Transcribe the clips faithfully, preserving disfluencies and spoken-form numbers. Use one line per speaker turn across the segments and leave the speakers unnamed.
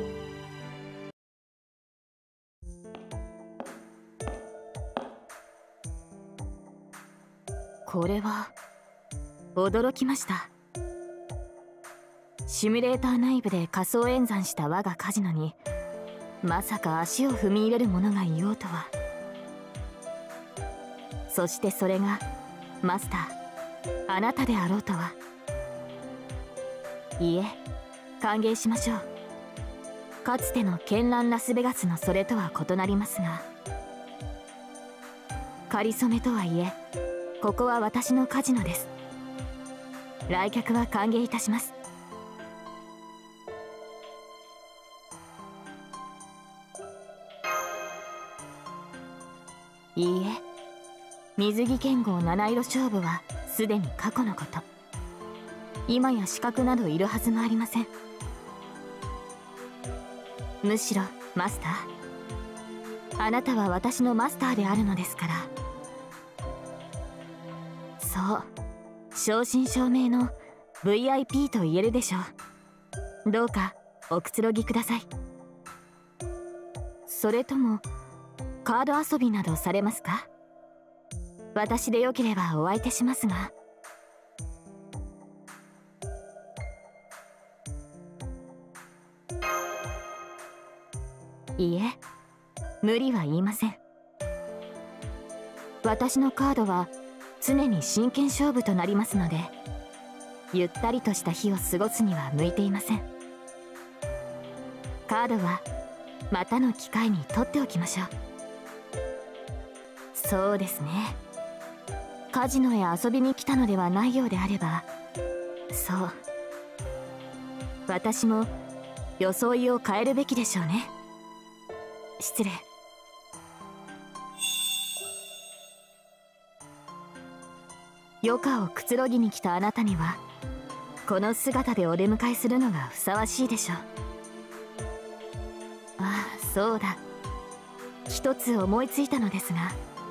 これは驚きました。シミュレーター内部で仮想演算した我がカジノにまさか足を踏み入れる者がいようとは。そしてそれがマスター、あなたであろうとは。いいえ、歓迎しましょう。かつての絢爛ラスベガスのそれとは異なりますが、かりそめとはいえここは私のカジノです。来客は歓迎いたします。いいえ、水着剣豪七色勝負はすでに過去のこと。今や資格などいるはずもありません。むしろマスター、あなたは私のマスターであるのですから。そう、正真正銘の ブイアイピー と言えるでしょう。どうかおくつろぎください。それともカード遊びなどされますか？私でよければお相手しますが。いいえ、無理は言いません。私のカードは常に真剣勝負となりますので、ゆったりとした日を過ごすには向いていません。カードはまたの機会に取っておきましょう。そうですね、カジノへ遊びに来たのではないようであれば、そう、私も装いを変えるべきでしょうね。失礼。余暇をくつろぎに来たあなたにはこの姿でお出迎えするのがふさわしいでしょう。ああ、そうだ、一つ思いついたのですが。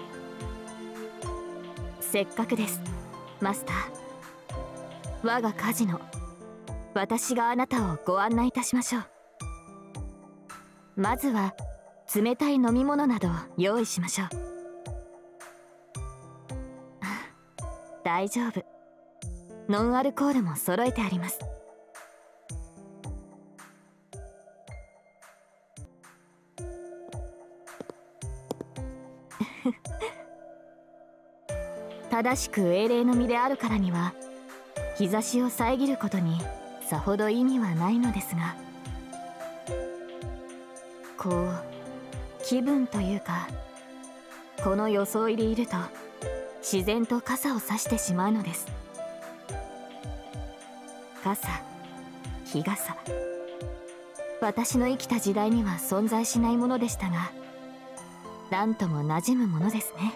せっかくです、マスター。我がカジノ、私があなたをご案内いたしましょう。まずは冷たい飲み物など用意しましょう。大丈夫、ノンアルコールも揃えてあります。正しく英霊の身であるからには日差しを遮ることにさほど意味はないのですが、こう気分というか、この装いでいると自然と傘を差してしまうのです。傘、日傘、私の生きた時代には存在しないものでしたが、なんとも馴染むものですね。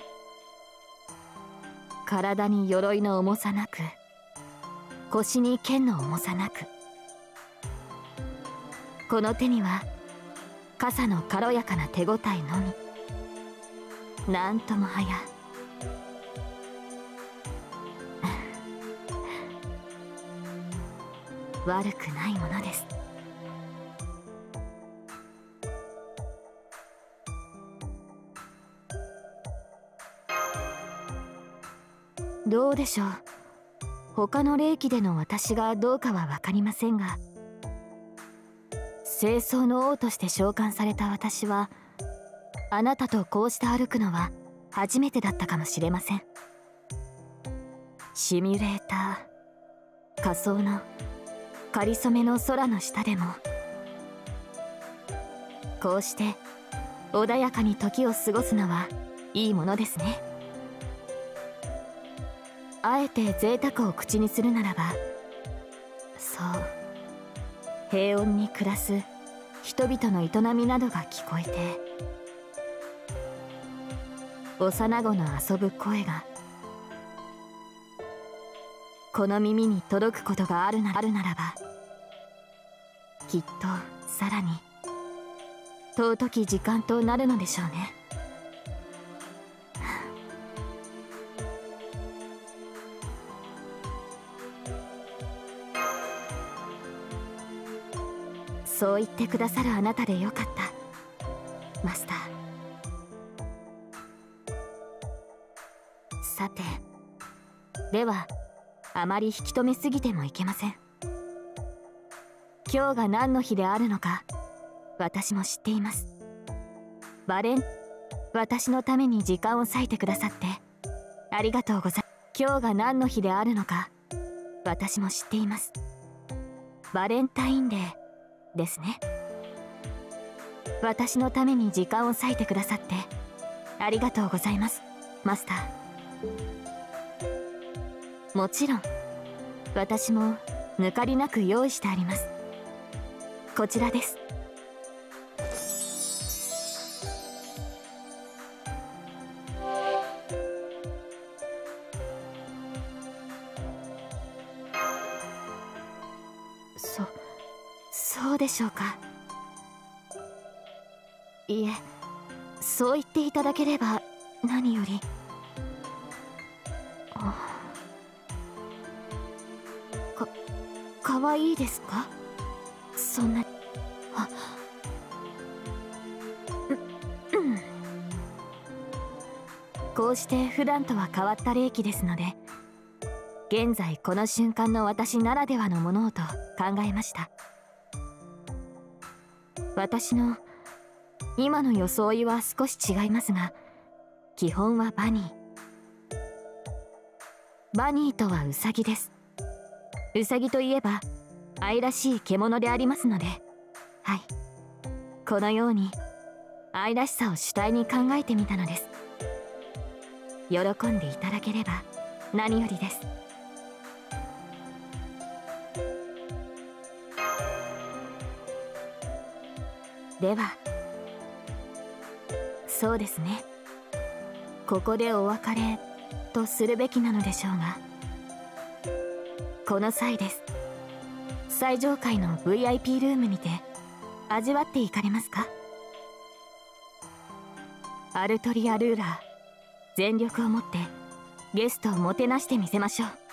体に鎧の重さなく、腰に剣の重さなく、この手には傘の軽やかな手応えのみ。なんともはや悪くないものです。どうでしょう、他の霊気での私がどうかは分かりませんが、清掃の王として召喚された私はあなたとこうして歩くのは初めてだったかもしれません。シミュレーター、仮想のかりそめの空の下でも、こうして穏やかに時を過ごすのはいいものですね。あえて贅沢を口にするならば、そう、平穏に暮らす人々の営みなどが聞こえて、幼子の遊ぶ声がこの耳に届くことがあるならあるならば、きっとさらに尊き時間となるのでしょうね。 そう言ってくださるあなたでよかった、マスター。さて、ではあまり引き止めすぎてもいけません。今日が何の日であるのか私も知っています。バレン、私のために時間を割いてくださってありがとうございます。今日が何の日であるのか私も知っています。バレンタインデーですね。私のために時間を割いてくださってありがとうございます、マスター。もちろん私も抜かりなく用意してあります。こちらです。そそうでしょうか。いえ、そう言っていただければ何より。か、かわいいですか？そんな。あ、う、うん。こうして普段とは変わった霊気ですので、現在この瞬間の私ならではのものをと考えました。私の今の装いは少し違いますが、基本はバニー。バニーとはウサギです。ウサギといえば愛らしい獣でありますので、はい、このように愛らしさを主体に考えてみたのです。喜んでいただければ何よりです。では、そうですね、ここでお別れとするべきなのでしょうが、この際です。最上階の ブイアイピー ルームにて味わっていかれますか？アルトリアルーラー、全力をもってゲストをもてなしてみせましょう。